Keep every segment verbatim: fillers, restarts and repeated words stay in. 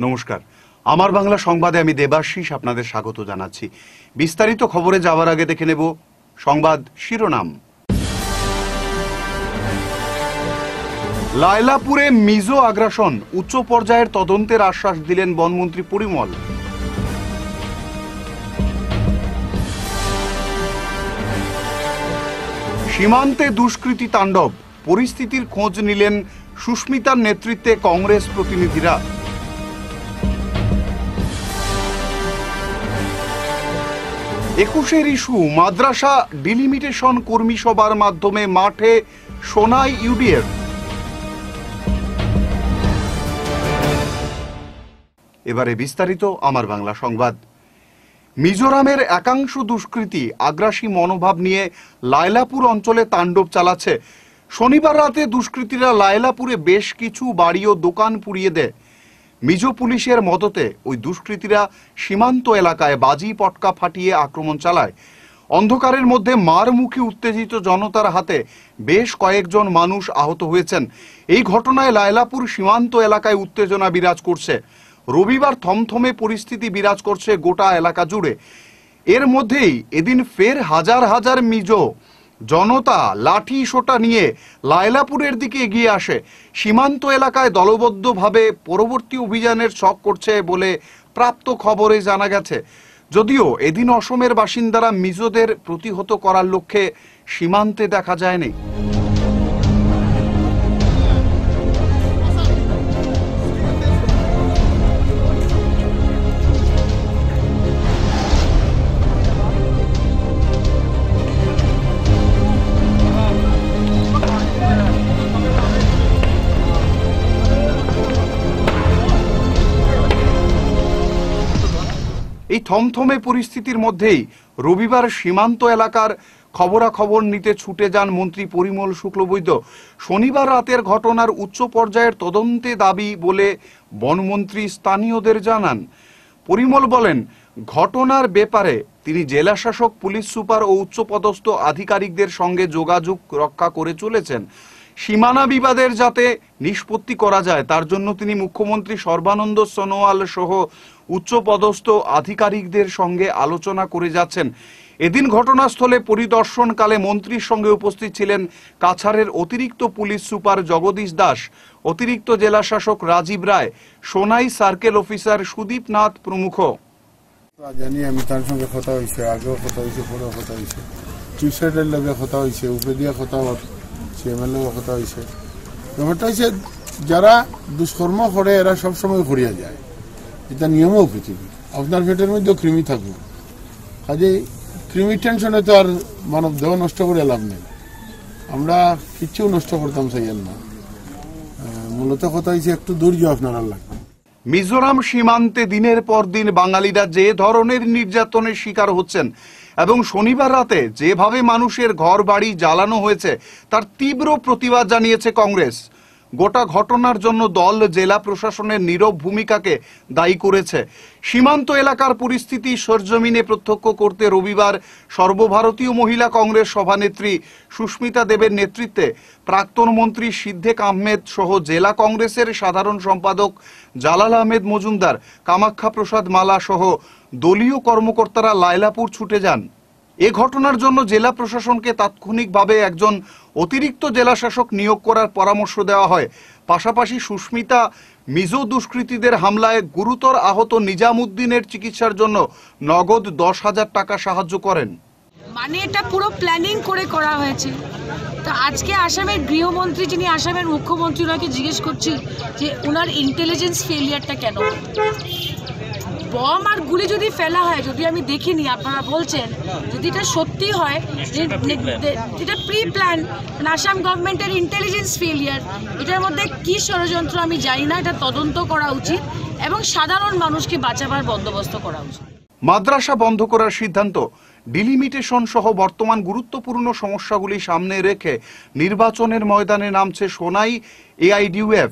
নমস্কার, আমার বাংলা সংবাদে আমি দেবাশিস আপনাদের স্বাগত জানাচ্ছি। বিস্তারিত খবরে যাওয়ার আগে দেখে নেব সংবাদ শিরোনাম। লায়লাপুরে মিজো আগ্রাসন, উচ্চ পর্যায়ের তদন্তের আশ্বাস দিলেন বনমন্ত্রী পরিমল। সীমান্তে দুষ্কৃতী তাণ্ডব, পরিস্থিতির খোঁজ নিলেন সুস্মিতার নেতৃত্বে কংগ্রেস প্রতিনিধিরা। একুশের ইস্যু, মাদ্রাসা ডিলিমিটেশন কর্মী সভার মাধ্যমে মাঠে সোনাই ইউডিএফ। এবারে বিস্তারিত আমার বাংলা সংবাদ। মিজোরামের একাংশ দুষ্কৃতী আগ্রাসী মনোভাব নিয়ে লায়লাপুর অঞ্চলে তাণ্ডব চালাচ্ছে। শনিবার রাতে দুষ্কৃতীরা লায়লাপুরে বেশ কিছু বাড়ি ও দোকান পুড়িয়ে দেয়। মিজো পুলিশের মদতে ওই দুষ্কৃতীরা সীমান্ত এলাকায় বাজি পটকা ফাটিয়ে আক্রমণ চালায়। অন্ধকারের মধ্যে মারমুখী উত্তেজিত জনতার হাতে বেশ কয়েকজন মানুষ আহত হয়েছেন। এই ঘটনায় লায়লাপুর সীমান্ত এলাকায় উত্তেজনা বিরাজ করছে। রবিবার থমথমে পরিস্থিতি বিরাজ করছে গোটা এলাকা জুড়ে। এর মধ্যেই এদিন ফের হাজার হাজার মিজো জনতা লাঠি সোটা নিয়ে লায়লাপুরের দিকে এগিয়ে আসে। সীমান্ত এলাকায় দলবদ্ধভাবে পরবর্তী অভিযানের ছক করছে বলে প্রাপ্ত খবরে জানা গেছে। যদিও এদিন অসমের বাসিন্দারা মিজোদের প্রতিহত করার লক্ষ্যে সীমান্তে দেখা যায়নি। এই থমথমে পরিস্থিতির মধ্যেই রবিবার সীমান্ত এলাকার খবরাখবর নিতে ছুটে যান মন্ত্রী পরিমল শুক্লবৈদ্য। শনিবার রাতের ঘটনার উচ্চ পর্যায়ের তদন্তে দাবি বলে বনমন্ত্রী স্থানীয়দের জানান। পরিমল বলেন, ঘটনার ব্যাপারে তিনি জেলা শাসক, পুলিশ সুপার ও উচ্চপদস্থ আধিকারিকদের সঙ্গে যোগাযোগ রক্ষা করে চলেছেন। সীমানা বিবাদের যাতে নিষ্পত্তি করা যায় তার জন্য তিনি মুখ্যমন্ত্রী সর্বানন্দ সোনোয়াল সহ উচ্চপদস্থ আধিকারিকদের সঙ্গে আলোচনা করে যাচ্ছেন। এদিন ঘটনাস্থলে পরিদর্শনকালে মন্ত্রীর সঙ্গে উপস্থিত ছিলেন কাছাড়ের অতিরিক্ত পুলিশ সুপার জগদীশ দাস, অতিরিক্ত জেলা শাসক রাজীব রায়, সোনাই সার্কেল অফিসার সুদীপ নাথ প্রমুখ। জানি আমি তার সঙ্গে কথা হয়েছে, আগেও কথা হয়েছে, পরেও কথা হয়েছে, টিউশনের লগে কথা হয়েছে, উপরে দিয়ে কথা সিএমএলও কথা হয়েছে। ব্যাপারটা হচ্ছে যারা দুষ্কর্ম করে এরা সবসময় ঘুরিয়া যায়, এটা নিয়মও পৃথিবী। আপনার পেটের মধ্যেও কৃমি থাকবে, কাজে কৃমির টেনশনে তো আর মানব দেহ নষ্ট করে লাভ নেই। আমরা কিচ্ছু নষ্ট করতাম চাইয়েন না। মূলত কথা হয়েছে একটু ধৈর্য আপনারা লাগবে। মিজোরাম সীমান্তে দিনের পর দিন বাঙালিরা যে ধরনের নির্যাতনের শিকার হচ্ছেন এবং শনিবার রাতে যেভাবে মানুষের ঘর বাড়ি জ্বালানো হয়েছে তার তীব্র প্রতিবাদ জানিয়েছে কংগ্রেস। গোটা ঘটনার জন্য দল জেলা প্রশাসনের নীরব ভূমিকাকে দায়ী করেছে। সীমান্ত এলাকার পরিস্থিতি সরজমিনে প্রত্যক্ষ করতে রবিবার সর্বভারতীয় মহিলা কংগ্রেস সভানেত্রী সুস্মিতা দেবের নেতৃত্বে প্রাক্তন মন্ত্রী সিদ্দেক আহমেদ সহ জেলা কংগ্রেসের সাধারণ সম্পাদক জালাল আহমেদ মজুমদার, কামাখ্যা প্রসাদ মালা সহ দলীয় কর্মকর্তারা লায়লাপুর ছুটে যান। এ ঘটনার জন্য জেলা প্রশাসনকে তাৎক্ষণিকভাবে একজন অতিরিক্ত জেলা শাসক নিয়োগ করার পরামর্শ দেওয়া হয়। পাশাপাশি সুস্মিতা মিজো দুষ্কৃতীদের হামলায় গুরুতর আহত নিজামুদ্দিনের চিকিৎসার জন্য নগদ দশ হাজার টাকা সাহায্য করেন। মানে এটা পুরো প্ল্যানিং করে করা হয়েছে। তো আজকে আসামের গৃহমন্ত্রী, যিনি আসামের মুখ্যমন্ত্রী, ওনাকে জিজ্ঞেস করছি যে ওনার ইন্টেলিজেন্স ফেলিয়ারটা কেন। বম আর গুলি যদি ফেলা হয়, যদি আমি দেখিনি, আপনারা বলছেন যদি এটা সত্যি হয়, এটা প্রি প্ল্যান, আসাম গভর্নমেন্টের ইন্টেলিজেন্স ফেলিয়ার, এটার মধ্যে কি ষড়যন্ত্র আমি জানি না। এটা তদন্ত করা উচিত এবং সাধারণ মানুষকে বাঁচাবার বন্দোবস্ত করা উচিত। মাদ্রাসা বন্ধ করার সিদ্ধান্ত, ডিলিমিটেশন সহ বর্তমান গুরুত্বপূর্ণ সমস্যাগুলি সামনে রেখে নির্বাচনের ময়দানে নামছে সোনাই এআইডিউএফ।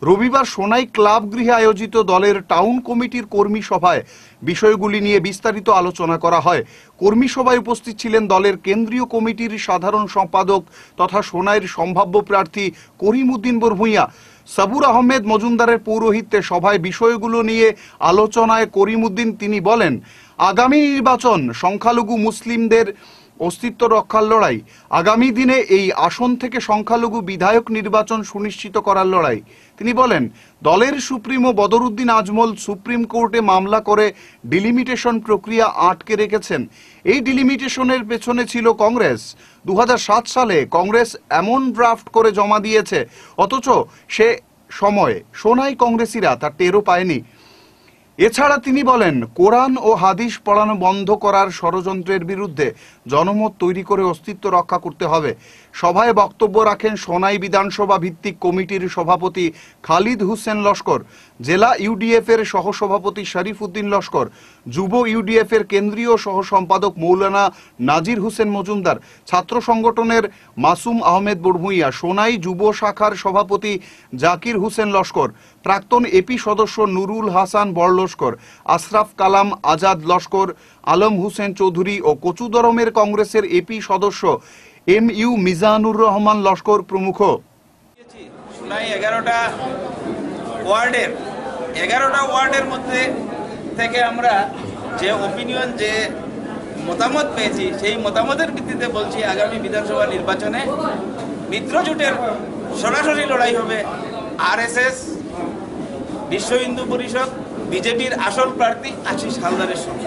রবিবার সোনাই ক্লাব গৃহে আয়োজিত দলের টাউন কমিটির কর্মী সভায় বিষয়গুলি নিয়ে বিস্তারিত আলোচনা করা হয়। কর্মী সভায় উপস্থিত ছিলেন দলের কেন্দ্রীয় কমিটির সাধারণ সম্পাদক তথা সোনাইয়ের সম্ভাব্য প্রার্থী করিমউদ্দিন বরভূঁইয়া। সাবুর আহমেদ মজুমদারের পৌরোহিত্যে সভায় বিষয়গুলো নিয়ে আলোচনায় করিমউদ্দিন তিনি বলেন, আগামী নির্বাচন সংখ্যালঘু মুসলিমদের অস্তিত্ব রক্ষার লড়াই। আগামী দিনে এই আসন থেকে সংখ্যালঘু বিধায়ক নির্বাচন সুনিশ্চিত করার লড়াই। তিনি বলেন, দলের সুপ্রিমো বদরুদ্দিন আজমল সুপ্রিম কোর্টে মামলা করে ডিলিমিটেশন প্রক্রিয়া আটকে রেখেছেন। এই ডিলিমিটেশনের পেছনে ছিল কংগ্রেস। দু হাজার সাত সালে কংগ্রেস এমন ড্রাফট করে জমা দিয়েছে, অথচ সে সময়ে সোনাই কংগ্রেসীরা তার টেরও পায়নি। এছাড়া তিনি বলেন, কোরআন ও হাদিস পড়ানো বন্ধ করার ষড়যন্ত্রের বিরুদ্ধে জনমত তৈরি করে অস্তিত্ব রক্ষা করতে হবে। সভায় বক্তব্য রাখেন সোনাই বিধানসভা ভিত্তিক কমিটির সভাপতি খালিদ হোসেন লস্কর, জেলা ইউডিএফ এর সহসভাপতি শরীফ উদ্দিন লস্কর, যুব ইউডিএফ এর কেন্দ্রীয় সহ সম্পাদক মৌলানা নাজির হোসেন মজুমদার, ছাত্র সংগঠনের মাসুম আহমেদ বরভূঁইয়া, সোনাই যুব শাখার সভাপতি জাকির হোসেন লস্কর, প্রাক্তন এপি সদস্য নুরুল হাসান বড়লস্কর, আশরাফ কালাম আজাদ লস্কর, আলম হোসেন চৌধুরী ও কচুদরমের কংগ্রেসের এপি সদস্য এম ইউ মিজানুর রহমান লস্কর প্রমুখ। সোনাই এগারোটা ওয়ার্ডের এগারোটা ওয়ার্ডের মধ্যে থেকে আমরা যে ওপিনিয়ন যে মতামত পেয়েছি, সেই মতামতের ভিত্তিতে বলছি, আগামী বিধানসভা নির্বাচনে মিত্রজোটের সরাসরি লড়াই হবে আরএসএস, বিশ্ব হিন্দু পরিষদ, বিজেপির আসল প্রার্থী আশিস হালদারের সঙ্গে।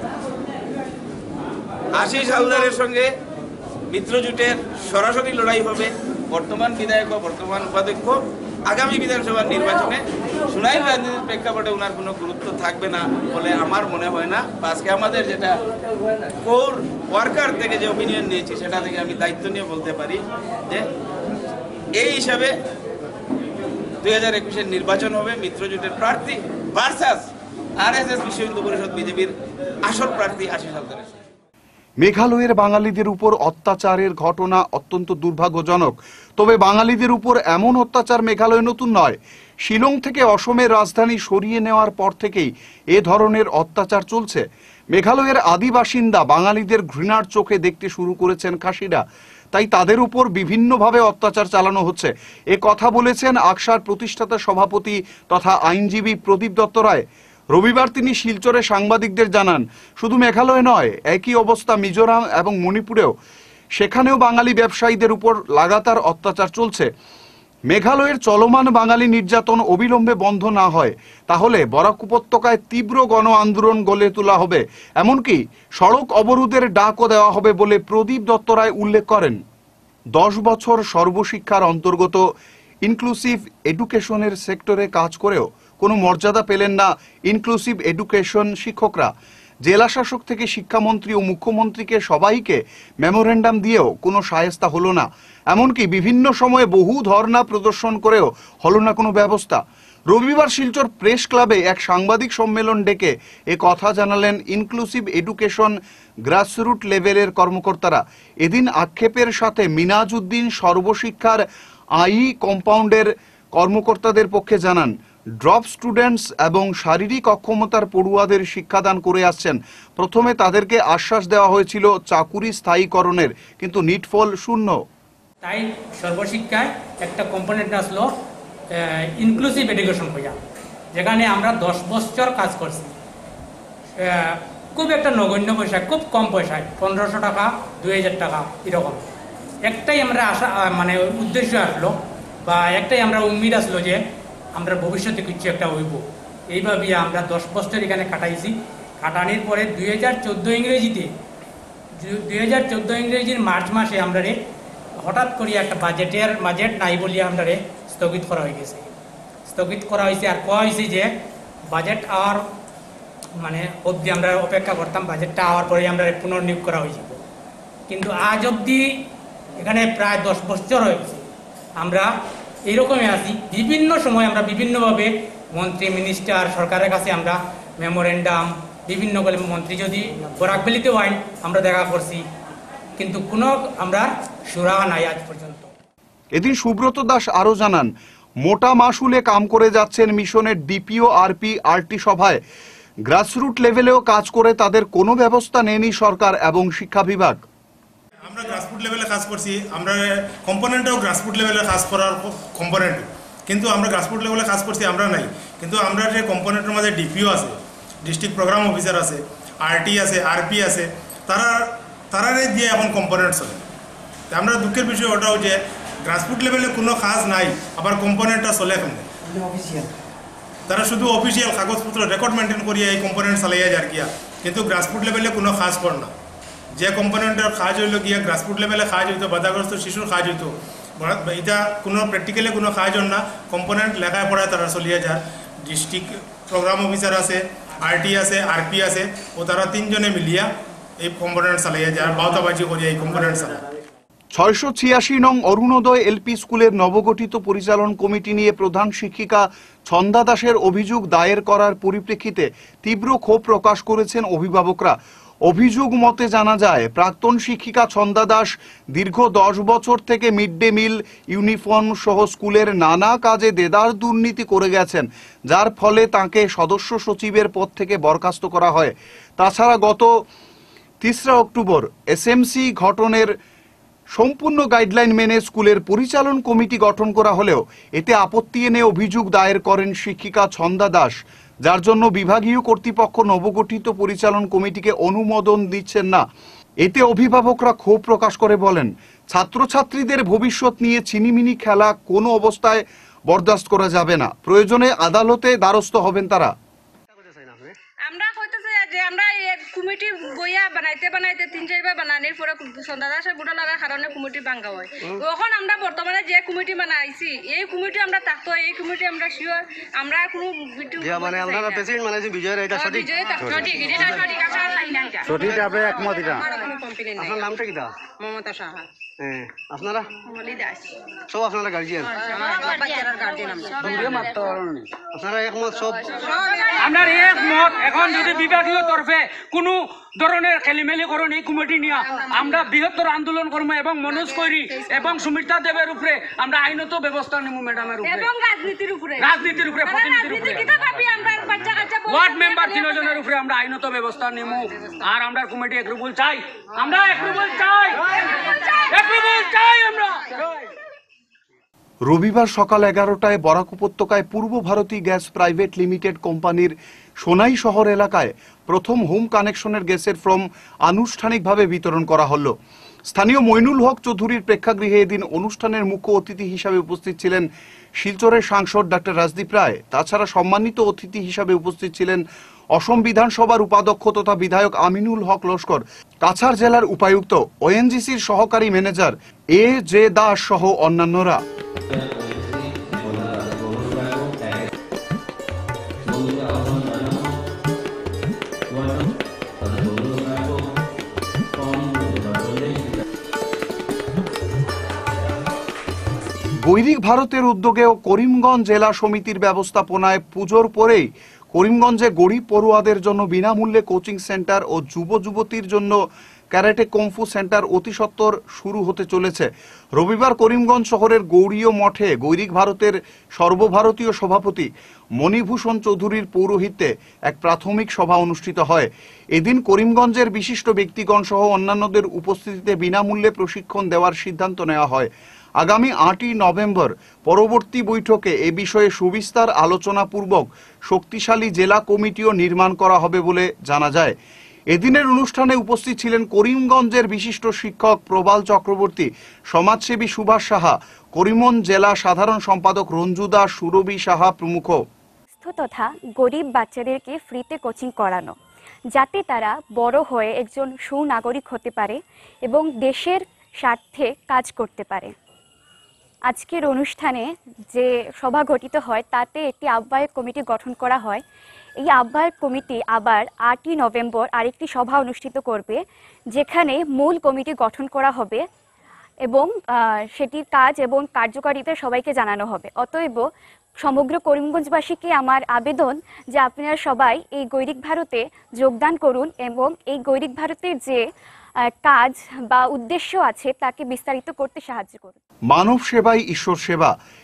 আশিস হালদারের সঙ্গে মিত্রজোটের সরাসরি লড়াই হবে। বর্তমান বিধায়ক বা বর্তমান উপাধ্যক্ষ আগামী বিধানসভার নির্বাচনে সোনাইয়ের রাজনীতির প্রেক্ষাপটে ওনার কোনো গুরুত্ব থাকবে না বলে আমার মনে হয় না। আজকে আমাদের যেটা কোর ওয়ার্কার থেকে যে ওপিনিয়ন নিয়েছি, সেটা থেকে আমি দায়িত্ব নিয়ে বলতে পারি যে এই হিসাবে দুই হাজার একুশের নির্বাচন হবে মিত্রজোটের প্রার্থী ভার্সাস আরএসএস, বিশ্ব হিন্দু পরিষদ, বিজেপির আসল প্রার্থী আশিস হালদারের। মেঘালয়ের বাঙালিদের উপর অত্যাচারের ঘটনা অত্যন্ত দুর্ভাগ্যজনক। তবে বাঙালিদের উপর এমন অত্যাচার মেঘালয় নতুন নয়। শিলং থেকে অসমের রাজধানী সরিয়ে নেওয়ার পর থেকেই এ ধরনের অত্যাচার চলছে। মেঘালয়ের আদি বাসিন্দা বাঙালিদের ঘৃণার চোখে দেখতে শুরু করেছেন খাসিরা, তাই তাদের উপর বিভিন্নভাবে অত্যাচার চালানো হচ্ছে। এ কথা বলেছেন আকসার প্রতিষ্ঠাতা সভাপতি তথা আইনজীবী প্রদীপ দত্ত রায়। রবিবার তিনি শিলচরে সাংবাদিকদের জানান, শুধু মেঘালয় নয়, একই অবস্থা মিজোরাম এবং মণিপুরেও। সেখানেও বাঙালি ব্যবসায়ীদের উপর লাগাতার অত্যাচার চলছে। মেঘালয়ের চলমান বাঙালি নির্যাতন অবিলম্বে বন্ধ না হয় তাহলে বরাক উপত্যকায় তীব্র গণ আন্দোলন গড়ে তোলা হবে, এমনকি সড়ক অবরোধের ডাকও দেওয়া হবে বলে প্রদীপ দত্ত রায় উল্লেখ করেন। দশ বছর সর্বশিক্ষার অন্তর্গত ইনক্লুসিভ এডুকেশনের সেক্টরে কাজ করেও কোনো মর্যাদা পেলেন না ইনক্লুসিভ এডুকেশন শিক্ষকরা। জেলা শাসক থেকে শিক্ষামন্ত্রী ও মুখ্যমন্ত্রীকে সবাইকে মেমোরেন্ডাম দিয়েও কোনো শায়েস্তা হলো না। এমনকি বিভিন্ন সময়ে বহু ধর্ণা প্রদর্শন করেও হলো না কোনো ব্যবস্থা। রবিবার শিলচর প্রেস ক্লাবে এক সাংবাদিক সম্মেলন ডেকে এ কথা জানালেন ইনক্লুসিভ এডুকেশন গ্রাসরুট লেভেলের কর্মকর্তারা। এদিন আক্ষেপের সাথে মিনাজউদ্দিন সর্বশিক্ষার আই কম্পাউন্ডের কর্মকর্তাদের পক্ষে জানান, ড্রপ স্টুডেন্টস এবং শারীরিক অক্ষমতার পড়ুয়াদের শিক্ষাদান করে আসছেন। প্রথমে তাদেরকে আশ্বাস দেওয়া হয়েছিল চাকুরি স্থায়ীকরণের, কিন্তু নিটফল শূন্য। তাই সর্বশিক্ষায় একটা কম্পোনেন্ট আসলো ইনক্লুসিভ এডুকেশন হইয়া, যেখানে আমরা দশ বছর কাজ করছি। খুব একটা নগণ্য পয়সা, খুব কম পয়সায়, পনেরোশো টাকা, দুই হাজার টাকা এরকম। একটাই আমরা আশা মানে উদ্দেশ্য আসলো বা একটাই আমরা উম্মিদ আসলো যে আমরা ভবিষ্যতে কিছু একটা হইব। এইভাবে আমরা দশ বছর এখানে কাটাইছি। কাটানির পরে দুই হাজার চোদ্দো ইংরেজিতে দুই হাজার চোদ্দো ইংরেজির মার্চ মাসে আমরা হঠাৎ করে একটা বাজেটের বাজেট নাই বলিয়া আমরা স্থগিত করা হয়ে গেছে। স্থগিত করা হয়েছে আর কোয়া হয়েছে যে বাজেট আওয়ার মানে অবধি আমরা অপেক্ষা করতাম, বাজেটটা আওয়ার পরে আমরা পুনর্নিয়োগ করা হয়েছিল। কিন্তু আজ অবধি এখানে প্রায় দশ বছর হয়েছে আমরা এইরকমই আছি। বিভিন্ন সময় আমরা বিভিন্নভাবে মন্ত্রী, মিনিস্টার, সরকারের কাছে আমরা মেমোরেন্ডাম, বিভিন্ন মন্ত্রী যদি বরাক ভ্যালিতে হয় আমরা দেখা করছি, কিন্তু কোনো আমরা সুরাহা নাই আজ পর্যন্ত। এদিন সুব্রত দাস আরো জানান, মোটা মাসুলে কাম করে যাচ্ছেন মিশনের ডিপিও আরপি আরটি সভায় গ্রাসরুট লেভেলেও কাজ করে তাদের কোনো ব্যবস্থা নেয়নি সরকার এবং শিক্ষা বিভাগ। আমরা গ্রাসরুট লেভেলে কাজ করছি, আমরা কম্পোনেন্টও গ্রাসরুট লেভেলে কাজ করার কম্পোনেন্ট, কিন্তু আমরা গ্রাসরুট লেভেলে কাজ করছি আমরা নাই, কিন্তু আমরা যে কম্পোনেন্টের মধ্যে ডিপিও আছে, ডিস্ট্রিক্ট প্রোগ্রাম অফিসার আছে, আরটি আছে, আরপি আছে, তারা তারারে দিয়ে এখন কম্পোনেন্ট চলে। আমরা দুঃখের বিষয় ওটাও যে গ্রাসরুট লেভেলে কোনো কাজ নাই, আবার কম্পোনেন্টটা চলে এখন তারা শুধু অফিসিয়াল কাগজপত্র রেকর্ড মেনটেন করিয়া এই কম্পোনেন্ট চালাইয়া যার গিয়া, কিন্তু গ্রাসরুট লেভেলে কোনো কাজ কর না। যে কম্পোনেন্টের কাজ হইল গিয়া গ্রাসরুট লেভেলে কাজ হইতো, বাধাগ্রস্ত শিশুর কাজ হইতো, এটা কোনো প্র্যাকটিক্যালি কোনো কাজ হন না। কম্পোনেন্ট লেখায় পড়ায় তারা চলিয়া যায়। ডিস্ট্রিক্ট প্রোগ্রাম অফিসার আছে, আরটি আছে, আরপি আছে, ও তারা তিনজনে মিলিয়া এই কম্পোনেন্ট চালাইয়া যায়, বাউতাবাজি করিয়া এই কম্পোনেন্ট চালায়। ছয়শো ছিয়াশি নং অরুণোদয় এলপি স্কুলের নবগঠিত পরিচালন কমিটি নিয়ে প্রধান শিক্ষিকা ছন্দা দাসের অভিযোগ দায়ের করার পরিপ্রেক্ষিতে তীব্র ক্ষোভ প্রকাশ করেছেন অভিভাবকরা। অভিযোগ মতে জানা যায়, প্রাক্তন শিক্ষিকা ছন্দা দাস দীর্ঘ দশ বছর থেকে মিড ডে মিল, ইউনিফর্ম সহ স্কুলের নানা কাজে দেদার দুর্নীতি করে গেছেন, যার ফলে তাকে সদস্য সচিবের পদ থেকে বরখাস্ত করা হয়। তাছাড়া গত তেসরা অক্টোবর এসএমসি গঠনের সম্পূর্ণ গাইডলাইন মেনে স্কুলের পরিচালন কমিটি গঠন করা হলেও এতে আপত্তি এনে অভিযোগ দায়ের করেন শিক্ষিকা ছন্দা দাস, যার জন্য বিভাগীয় কর্তৃপক্ষ নবগঠিত পরিচালন কমিটিকে অনুমোদন দিচ্ছেন না। এতে অভিভাবকরা ক্ষোভ প্রকাশ করে বলেন, ছাত্রছাত্রীদের ভবিষ্যৎ নিয়ে চিনিমিনি খেলা কোনো অবস্থায় বরদাস্ত করা যাবে না, প্রয়োজনে আদালতে দ্বারস্থ হবেন তারা। আমরা কইতেছে যে আমরা এই কমিটি বইয়া বানাইতে বানাইতে তিন চারবার বানানির পরে সন্ধ্যা দাসের গুড়া লাগার কারণে কমিটি ভাঙ্গা হয়। এখন আমরা বর্তমানে যে কমিটি বানাইছি এই কমিটি আমরা থাকতো, এই কমিটি আমরা শিওর আমরা কোনো মানে আপনারা প্রেসিডেন্ট বানাইছি বিজয়ের, এটা সঠিক বিজয় সঠিক এটা সঠিক আমরা চাই না এটা সঠিক আপনি একমত? এটা আমার কোনো কমপ্লেইন নাই। আপনার নামটা কি? দা মমতা সাহা। হ্যাঁ, আপনারা মলি দাস সব আপনারা গার্জিয়ান, আমার বাচ্চার গার্ডিয়ান আমরা আপনারা একমত সব? আমরা একমত। এখন যদি বিভাগীয় তরফে কোনো ধরনের খেলিমেলি করেন এই কমিটি নিয়ে আমরা বৃহত্তর আন্দোলন করবো এবং মনোজ কৈরি এবং সুমিতা দেবের উপরে আমরা আইনত ব্যবস্থা নেব ম্যাডামের উপরে এবং রাজনীতির উপরে রাজনীতির উপরে প্রতিনিধির উপরে রাজনীতি কিটা ভাবি আমরা বাচ্চা কাচ্চা ওয়ার্ড মেম্বার তিনজনের উপরে আমরা আইনত ব্যবস্থা নেব। আর আমরা কমিটি এগ্রুবল চাই, আমরা এগ্রুবল চাই, এগ্রুবল চাই আমরা। রবিবার সকাল এগারোটায় বরাক উপত্যকায় পূর্ব ভারতী গ্যাস প্রাইভেট লিমিটেড কোম্পানির সোনাই শহর এলাকায় প্রথম হোম কানেকশনের গ্যাসের ফর্ম আনুষ্ঠানিকভাবে বিতরণ করা হলো। স্থানীয় মইনুল হক চৌধুরীর প্রেক্ষাগৃহে এদিন অনুষ্ঠানের মুখ্য অতিথি হিসাবে উপস্থিত ছিলেন শিলচরের সাংসদ ডাক্তার রাজদীপ রায়। তাছাড়া সম্মানিত অতিথি হিসাবে উপস্থিত ছিলেন অসম বিধানসভার উপাধ্যক্ষ তথা বিধায়ক আমিনুল হক লস্কর, কাছাড় জেলার উপায়ুক্ত, ওএনজিসির সহকারী ম্যানেজার এ জে দাস সহ অন্যান্যরা। বৈদিক ভারতের উদ্যোগে ও করিমগঞ্জ জেলা সমিতির ব্যবস্থাপনায় পুজোর পরেই করিমগঞ্জে গরিব পড়ুয়াদের জন্য বিনামূল্যে কোচিং সেন্টার ও যুব যুবতীর জন্য ক্যারাটে কমফু সেন্টার অতি সত্বর শুরু হতে চলেছে। রবিবার করিমগঞ্জ শহরের গৌড়ীয় মঠে বৈদিক ভারতের সর্বভারতীয় সভাপতি মণিভূষণ চৌধুরীর পৌরোহিত্যে এক প্রাথমিক সভা অনুষ্ঠিত হয়। এদিন করিমগঞ্জের বিশিষ্ট ব্যক্তিগণ সহ অন্যান্যদের উপস্থিতিতে বিনামূল্যে প্রশিক্ষণ দেওয়ার সিদ্ধান্ত নেওয়া হয়। আগামী আটই নভেম্বর পরবর্তী বৈঠকে এ বিষয়ে সুবিস্তার আলোচনা পূর্বক শক্তিশালী জেলা কমিটিও নির্মাণ করা হবে বলে জানা যায়। এদিনের অনুষ্ঠানে উপস্থিত ছিলেন করিমগঞ্জের বিশিষ্ট শিক্ষক প্রবাল চক্রবর্তী, সমাজসেবী সুভাষ সাহা, করিমগঞ্জ জেলা সাধারণ সম্পাদক রঞ্জু দাস, সুরভি সাহা প্রমুখ। তথা গরিব বাচ্চাদেরকে ফ্রিতে কোচিং করানো, যাতে তারা বড় হয়ে একজন সুনাগরিক হতে পারে এবং দেশের স্বার্থে কাজ করতে পারে। আজকের অনুষ্ঠানে যে সভা গঠিত হয় তাতে একটি আহ্বায়ক কমিটি গঠন করা হয়। এই আহ্বায়ক কমিটি আবার আটই নভেম্বর আরেকটি সভা অনুষ্ঠিত করবে, যেখানে মূল কমিটি গঠন করা হবে এবং সেটির কাজ এবং কার্যকারিতা সবাইকে জানানো হবে। অতএব সমগ্র করিমগঞ্জবাসীকে আমার আবেদন যে আপনারা সবাই এই গৈরিক ভারতে যোগদান করুন এবং এই গৈরিক ভারতের যে কাজ বা উদ্দেশ্য আছে তাকে বিস্তারিত করতে সাহায্য করুন। মানব সেবাই ঈশ্বর সেবা,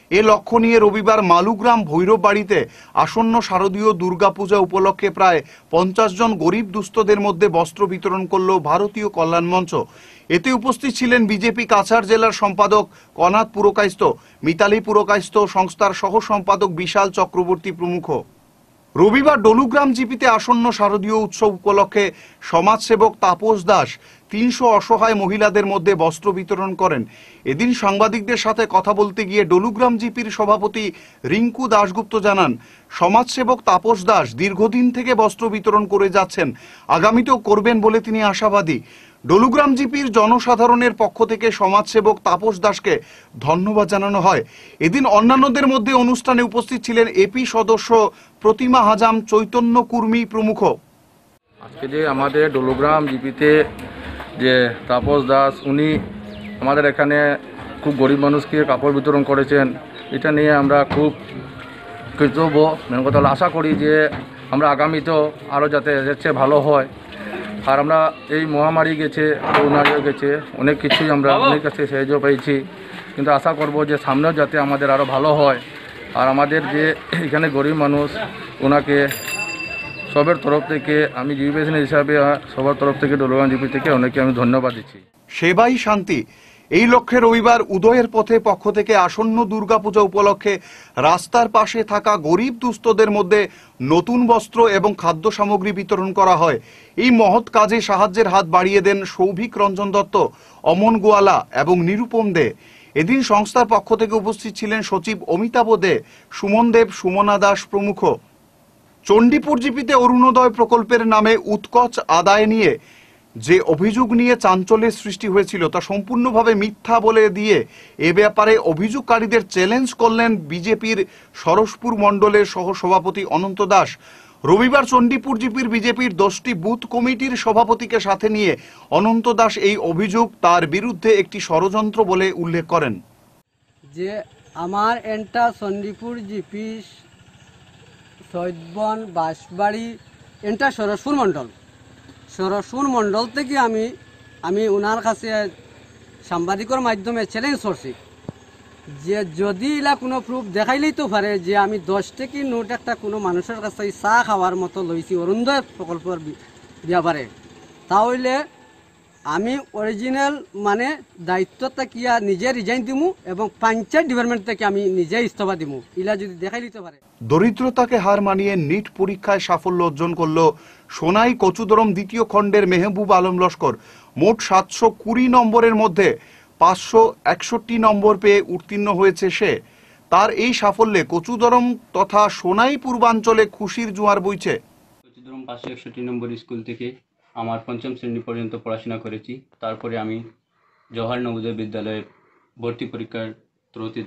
এ লক্ষ্য নিয়ে রবিবার মালুগ্রাম ভৈরব বাড়িতে আসন্ন শারদীয় দুর্গাপূজা উপলক্ষে প্রায় পঞ্চাশ জন গরিব দুস্থদের মধ্যে বস্ত্র বিতরণ করল ভারতীয় কল্যাণ মঞ্চ। এতে উপস্থিত ছিলেন বিজেপি কাছাড় জেলার সম্পাদক কনাথ পুরকাইস্ত, মিতালি পুরকাইস্ত, সংস্থার সহ সম্পাদক বিশাল চক্রবর্তী প্রমুখ। রবিবার ডলুগ্রাম জিপিতে আসন্ন শারদীয় উৎসব উপলক্ষে সমাজসেবক তাপস দাস তিনশো অসহায় মহিলাদের মধ্যে বস্ত্র বিতরণ করেন। এদিন সাংবাদিকদের সাথে কথা বলতে গিয়ে ডলুগ্রাম জিপির সভাপতি রিঙ্কু দাশগুপ্ত জানান, সমাজসেবক তাপস দাস দীর্ঘদিন থেকে বস্ত্র বিতরণ করে যাচ্ছেন, আগামীতেও করবেন বলে তিনি আশাবাদী। ডলুগ্রাম জিপির জনসাধারণের পক্ষ থেকে সমাজসেবক তাপস দাসকে ধন্যবাদ জানানো হয়। এদিন অন্যান্যদের মধ্যে অনুষ্ঠানে উপস্থিত ছিলেন এপি সদস্য প্রতিমা হাজাম, চৈতন্য কুর্মী প্রমুখ। আজকে যে আমাদের ডলুগ্রাম জিপিতে যে তাপস দাস উনি আমাদের এখানে খুব গরিব মানুষকে কাপড় বিতরণ করেছেন, এটা নিয়ে আমরা খুব কৃতজ্ঞ। মেন কথা হলো আশা করি যে আমরা আগামীতেও আরও যাতে এর চেয়ে ভালো হয়। আর আমরা এই মহামারী গেছে, করোনাও গেছে, অনেক কিছুই আমরা অনেক কাছে সাহায্য পেয়েছি, কিন্তু আশা করব যে সামনেও যাতে আমাদের আরও ভালো হয়। আর আমাদের যে এখানে গরিব মানুষ ওনাকে সবের তরফ থেকে আমি জিপি প্রেসিডেন্ট হিসাবে সবার তরফ থেকে ডলুগ্রাম জিপি থেকে অনেকে আমি ধন্যবাদ দিচ্ছি। সেবাই শান্তি এই লক্ষ্যে রবিবার উদয়ের পথে পক্ষ থেকে আসন্ন দুর্গাপূজা উপলক্ষে রাস্তার পাশে থাকা গরিব দুস্থদের মধ্যে নতুন বস্ত্র এবং খাদ্য সামগ্রী বিতরণ করা হয়। এই মহৎ কাজে সাহায্যের হাত বাড়িয়ে দেন সৌভিক রঞ্জন দত্ত, অমন গোয়ালা এবং নিরুপম দে। এদিন সংস্থার পক্ষ থেকে উপস্থিত ছিলেন সচিব অমিতাভ দে, সুমন দেব, সুমনা দাস প্রমুখ। চণ্ডীপুর জিপিতে অরুণোদয় প্রকল্পের নামে উৎকোচ আদায় নিয়ে যে অভিযোগ নিয়ে চাঞ্চল্যের সৃষ্টি হয়েছিল তা সম্পূর্ণভাবে মিথ্যা বলে দিয়ে এ ব্যাপারে অভিযোগকারীদের চ্যালেঞ্জ করলেন বিজেপির সরসপুর মণ্ডলের সহ সভাপতি অনন্ত দাস। রবিবার চণ্ডীপুর জিপির বিজেপির দশটি বুথ কমিটির সভাপতিকে সাথে নিয়ে অনন্ত দাস এই অভিযোগ তার বিরুদ্ধে একটি ষড়যন্ত্র বলে উল্লেখ করেন। যে আমার এন্টা চণ্ডীপুর জিপি সৈদবন বাঁশবাড়ি এন্টা সরসপুর মণ্ডল সরসপুর মণ্ডল থেকে আমি আমি ওনার কাছে সাংবাদিকের মাধ্যমে চ্যালেঞ্জ করছি যে যদি এলা কোনো প্রুফ দেখাইলেই তো পারে যে আমি দশ থেকে নোট একটা কোনো মানুষের কাছে চা খাওয়ার মতো লইছি অরুণোদয় প্রকল্পের ব্যাপারে, তাহলে আমি অরিজিনাল মানে দায়িত্বটা কিয়া নিজে রিজাইন দিমু এবং পঞ্চায়েত ডিপার্টমেন্ট থেকে আমি নিজে ইস্তফা দিমু, ইলা যদি দেখাই দিতে পারে। দরিদ্রতাকে হার মানিয়ে নিট পরীক্ষায় সাফল্য অর্জন করল সোনাই কচুদরম দ্বিতীয় খণ্ডের মেহবুব আলম লস্কর। মোট সাতশো কুড়ি নম্বরের মধ্যে পাঁচশো একষট্টি নম্বর পেয়ে উত্তীর্ণ হয়েছে সে। তার এই সাফল্যে কচুদরম তথা সোনাই পূর্বাঞ্চলে খুশির জোয়ার বইছে। কচুদরম পাঁচশো একষট্টি নম্বর স্কুল থেকে আমার পঞ্চম শ্রেণী পর্যন্ত পড়াশোনা করেছি। তারপরে আমি জওহর নবোদয় বিদ্যালয়ে ভর্তি পরীক্ষার থ্রুতে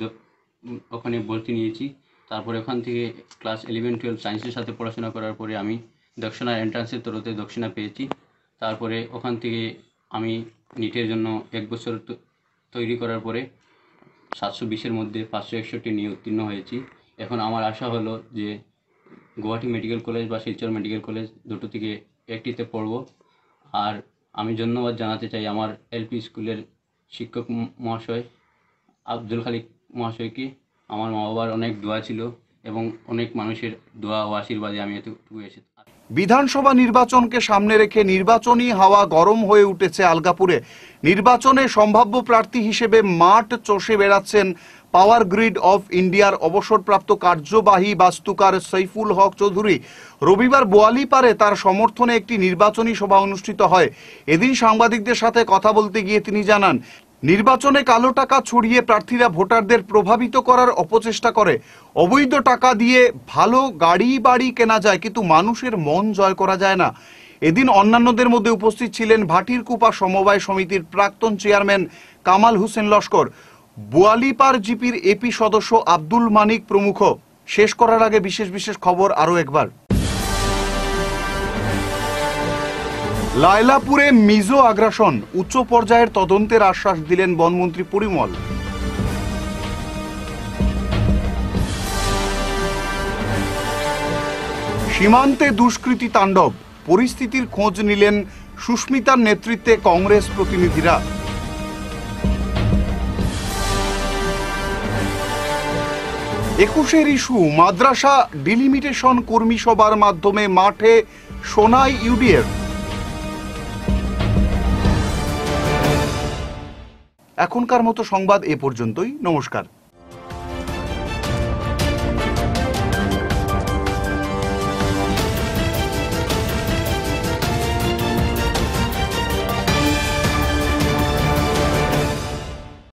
ওখানে ভর্তি নিয়েছি। তারপরে ওখান থেকে ক্লাস ইলেভেন টুয়েলভ সায়েন্সের সাথে পড়াশোনা করার পরে আমি দক্ষিণা এন্ট্রান্সের থ্রুতে দক্ষিণা পেয়েছি। তারপরে ওখান থেকে আমি নিটের জন্য এক বছর তৈরি করার পরে সাতশো বিশের মধ্যে পাঁচশো একষট্টি নিয়ে উত্তীর্ণ হয়েছি। এখন আমার আশা হলো যে গুয়াহাটি মেডিকেল কলেজ বা শিলচর মেডিকেল কলেজ দুটো থেকে একটিতে পড়ব। আর আমি ধন্যবাদ জানাতে চাই আমার এলপি স্কুলের শিক্ষক মহাশয় আব্দুল খালিক মহাশয়কে। আমার মা বাবার অনেক দোয়া ছিল এবং অনেক মানুষের দোয়া ও আশীর্বাদে আমি এতটুকু এসে। বিধানসভা নির্বাচনকে সামনে রেখে নির্বাচনী হাওয়া গরম হয়ে উঠেছে আলগাপুরে। নির্বাচনে সম্ভাব্য প্রার্থী হিসেবে মাঠ চষে বেড়াচ্ছেন পাওয়ার গ্রিড অফ ইন্ডিয়ার অবসরপ্রাপ্ত কার্যবাহী বাস্তুকার সৈফুল হক চৌধুরী। রবিবার বোয়ালিপাড়ে তার সমর্থনে একটি নির্বাচনী সভা অনুষ্ঠিত হয়। এদিন সাংবাদিকদের সাথে কথা বলতে গিয়ে তিনি জানান, নির্বাচনে কালো টাকা ছড়িয়ে প্রার্থীরা ভোটারদের প্রভাবিত করার অপচেষ্টা করে। অবৈধ টাকা দিয়ে ভালো গাড়ি বাড়ি কেনা যায়, কিন্তু মানুষের মন জয় করা যায় না। এদিন অন্যান্যদের মধ্যে উপস্থিত ছিলেন ভাটিরকুপা সমবায় সমিতির প্রাক্তন চেয়ারম্যান কামাল হোসেন লস্কর, বোয়ালিপাড় জিপির এপি সদস্য আব্দুল মানিক প্রমুখ। শেষ করার আগে বিশেষ বিশেষ খবর আরো একবার। লায়লাপুরে মিজো আগ্রাসন, উচ্চ পর্যায়ের তদন্তের আশ্বাস দিলেন বনমন্ত্রী পরিমল। সীমান্তে দুষ্কৃতী তাণ্ডব, পরিস্থিতির খোঁজ নিলেন সুস্মিতার নেতৃত্বে কংগ্রেস প্রতিনিধিরা। একুশের ইস্যু, মাদ্রাসা ডিলিমিটেশন কর্মী সভার মাধ্যমে মাঠে সোনাই ইউডিএফ। এখনকার মতো সংবাদ এ পর্যন্তই। নমস্কার।